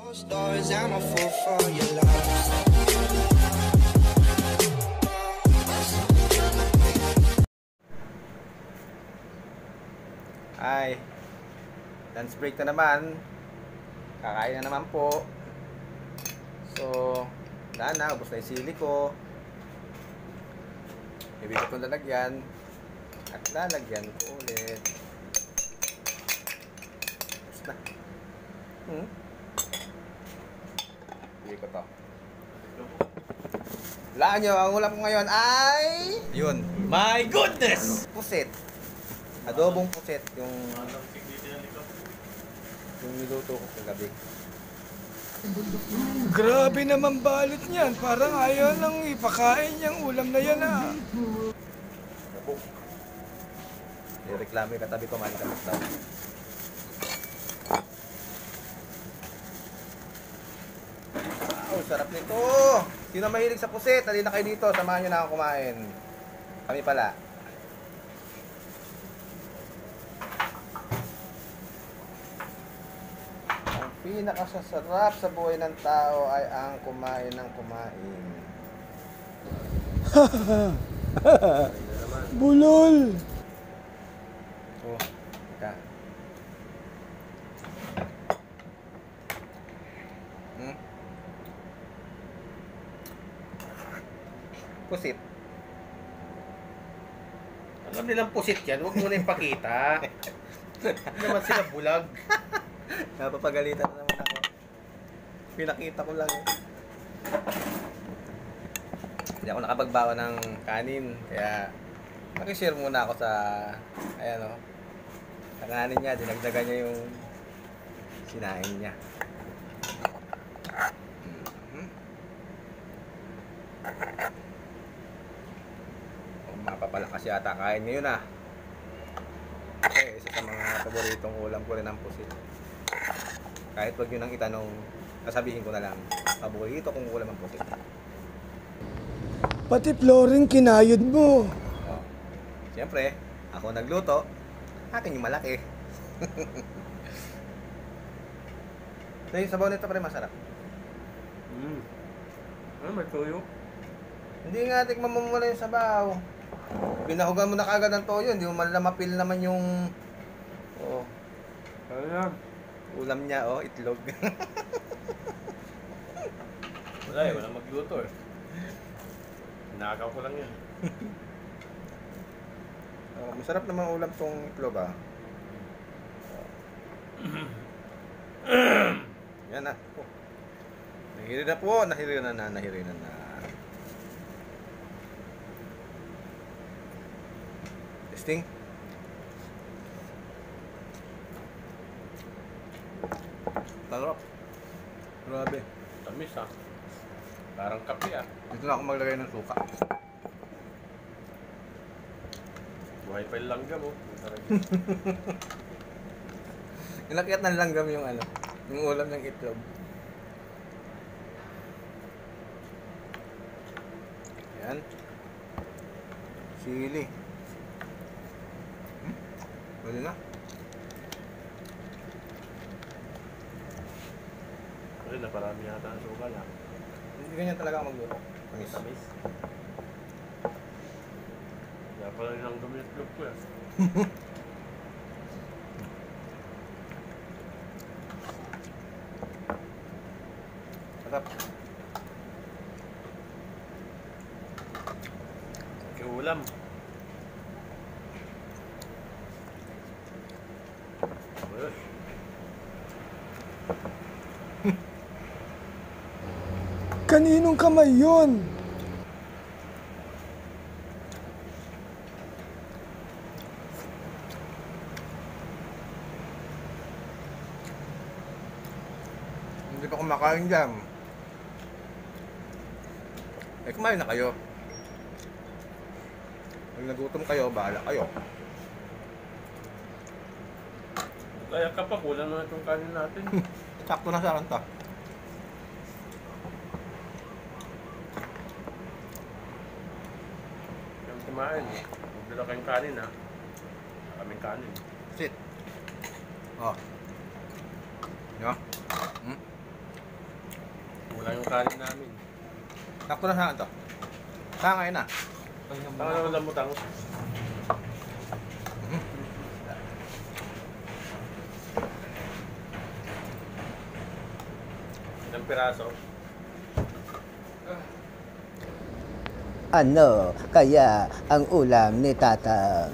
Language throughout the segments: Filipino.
Stories, I'm a fool for your love. Ay, lunch break na naman. Kakain na naman po. So, wala na, ubos na yung sili ko. Ibigay ko lalagyan. At lalagyan ko ulit. Ubos na. Ibigay ko to. Wala nyo, ang ulam ko ngayon ay... Yun. My goodness! Pusit. Adobong pusit. Yung niluto ko kagabi. Grabe naman balot niyan. Parang ayaw nang ipakain niyang ulam na yan ah. I-reklamo yung katabi ko, mali ka magtaw. Wow, sarap nito! Sino mahilig sa pusit? Halina kayo dito, samahan nyo na ako kumain. Kami pala. Ang pinakasasarap sa buhay ng tao ay ang kumain ng kumain. Bulol! Oh, teka. Pusit. Alam nilang pusit yan, huwag mo na ipakita. Hindi naman sila bulag. Napapagalitan na naman ako. Pinakita ko lang. Hindi ako nakapagbawa ng kanin. Kaya nakishare muna ako sa ayan o. Sa kanin niya, dinagdagan niya yung sinain niya. Mapapalakas yata kain ngayon ah. Kasi isa sa mga paboritong ulam ko rin ang pusit. Kahit wag yun ang itanong, sasabihin ko na lang, paborito kong ulam ang pusit. Pati flooring kinayod mo. Oh. Siyempre, ako nagluto, akin yung malaki. So yung sabaw nito pa rin masarap. May tuyo. Hindi nga, tikman mo muna yung sabaw. Binahugan mo na kagad ng toyo, hindi mo man lang mapil naman yung ulam niya, itlog. Wala eh, walang magluto eh. Nakaw ko lang yan. Masarap naman ulam tong itlog ah. Yan na. Nahiri na po, nahiri na. Testing. Sarap. Grabe. Tamis ah. Parang kape ah. Dito na ako maglagay ng suka. Buhay pa yung langgam oh. Inakyat ng langgam yung yung ulam ng itlog. Yan. Sili. Pwede na. Ay, naparami yata ang suka lang. Hindi ganyan talaga ako magluto. Tamis. Kaya pala nilang dumi yung itlog ko eh. Sarap. Kiulam. Ayos. Kaninong kamay yun? Hindi pa kumakain dyan. Kumain na kayo. Pag nagutom kayo, bahala kayo. Kaya ka pa, kulang na itong kanin natin. Sakto na sa akin to. Yung kumain, magdala kayong kanin ha. Kaming kanin. Sit. Oh. Yo. Sayang yung kanin namin. Sakto na saan to? Saan ngayon na? Tanga naman ang butang. Ilang piraso? Ano kaya ang ulam ni Tata?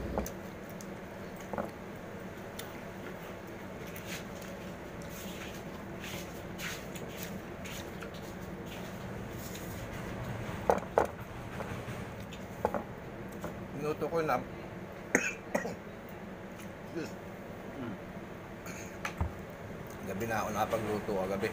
Minuto ko na. Gabi na ako nakapagluto kagabi.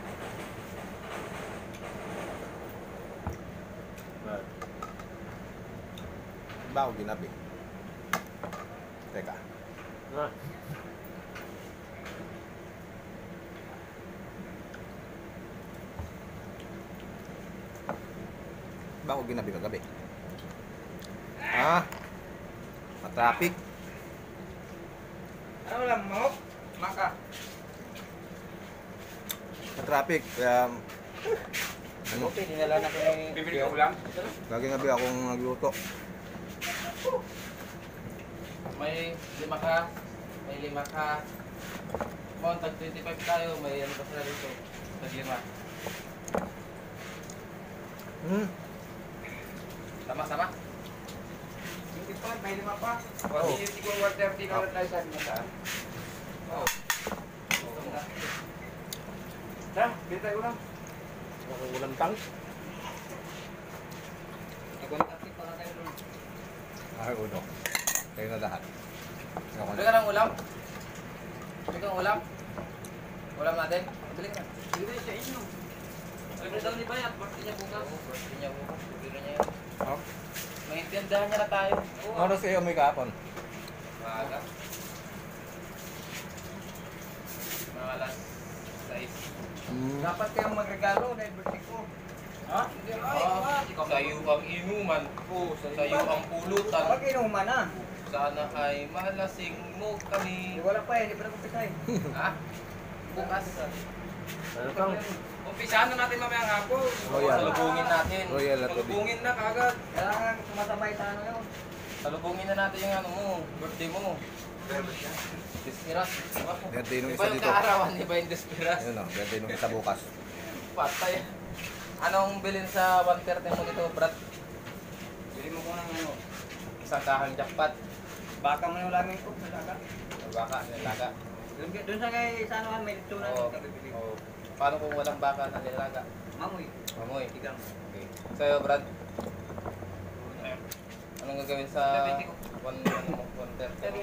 Ba ako ginabi? Teka. Ah. Ba ako ginabi kagabi? Ah! Matraffic. Ano lang, Mok? Maka. Matraffic. Kaya... Ano? Okay, dinala na ko yung... Bibili ko ulam? Lagi gabi akong nagluto. May 5 ka, may 5 ka. Kung tag 25 tayo, may ano pa sila rito. Tag 5. Sama-sama? Hindi pa, may 5 pa. Oo. Hindi siguro 130 na lang tayo sa atin saan. Oo. Ha? Bili tayo ulam. Ang ulam tang. Nagwantatik pa na tayo doon. Ay, uno. Kayo na lahat. Ako Bili na. ka ng ulam? Bili kang ulam? Ulam natin? Bili ka. Bili sa inyo. Bili daw ni Bayat, birthday niya bukas. Oo, birthday niya bukas. Bili niya yun. Oh. Maintindihan niya na tayo. Ano sa'yo may kahapon? Maaga. Mga alas 6. Dapat kayong magregalo na birthday ko. Ha? Hindi, Sa'yo ang inuman ko, sa'yo ang pulutan. Huwag inuman na. Sana ay malasing mo kami. Wala pa eh, hindi pa na kumpitay. Ha? Bukas. Ano tang? Umpisahan na natin mamayang hapon. Royal. Salubungin natin. Royal at tubig. Salubungin na kagad. Kailangan sumasabay sa ano yun. Salubungin na natin yung ano mo, birthday mo. Despiras. Birthday nung Iba isa yung dito. kaarawan, iba yung Despiras. Yun o, birthday nung isa bukas. Patay. Anong bilin sa 130 mo dito, Brad? Bili mo ko ng ano. Isang kahang jackpot. Baka mo yung laming ko sa dagat. Baka, nilaga. Doon sa kay sa ano may tunan Oo. yung kabibili. Oo. Paano kung walang baka na nilaga? Mamoy. Mamoy. Tigang. Okay. Sa'yo, Brad? Anong gagawin sa 130 ko. 130?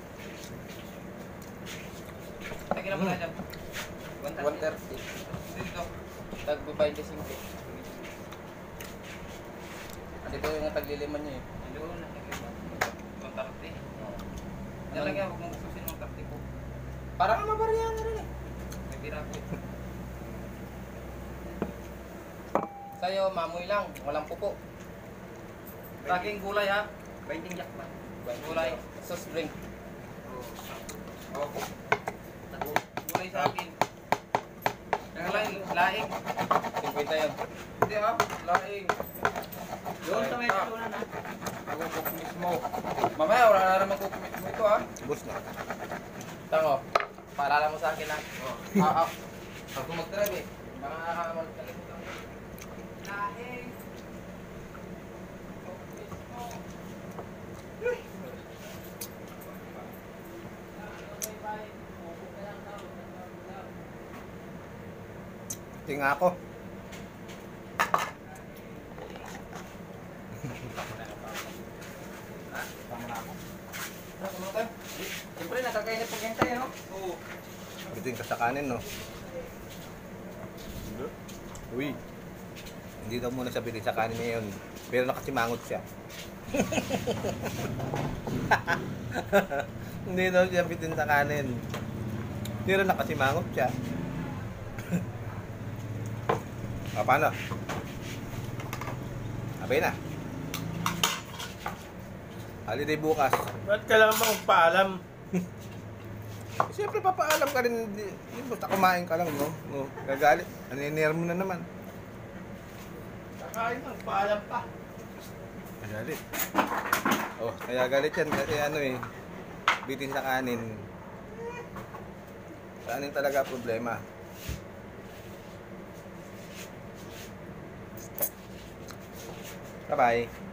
Tagin na mo na dyan. 130. Dito. Tagbo 25. Dito yung tagliliman niya eh. Doon na. 130. Yan lang yan, huwag mong gustusin ng 30 ko. Parang mabarihan na rin eh. May pira ko. Sa'yo, mamoy lang. Walang pupo. Tracking gulay ha. Binding jackpot. Gulay. Sauce drink. Oo. Gulay sa akin. Gulay, laing. 50 yun. Hindi ha, laing. Doon sa may tunan ha. Ako cook mismo. Mamaya, wala na naman cook mismo ito ha. Bus na. Tango, paalala mo sa akin ha. Ako mag-drive eh. Baka mag-drive. Laing. Cook mismo. Tinga ako. Siyempre nakakainip pag hintay no? Oo. Bitin ka sa kanin, no? Uy. Hindi daw muna siya bitin sa kanin ngayon. Pero nakasimangot siya. Hindi daw siya bitin sa kanin. Pero nakasimangot siya. Paano? Abay na. Holiday bukas. Ba't kailangan mo magpaalam? Siyempre papaalam ka rin. Hindi basta kumain ka lang, no? No, gagalit. Naninir mo na naman. Kain lang, paalam pa. Galit. Oh, kaya galit yan kasi ano eh. Bitin sa kanin. Sa kanin talaga problema. Bye-bye.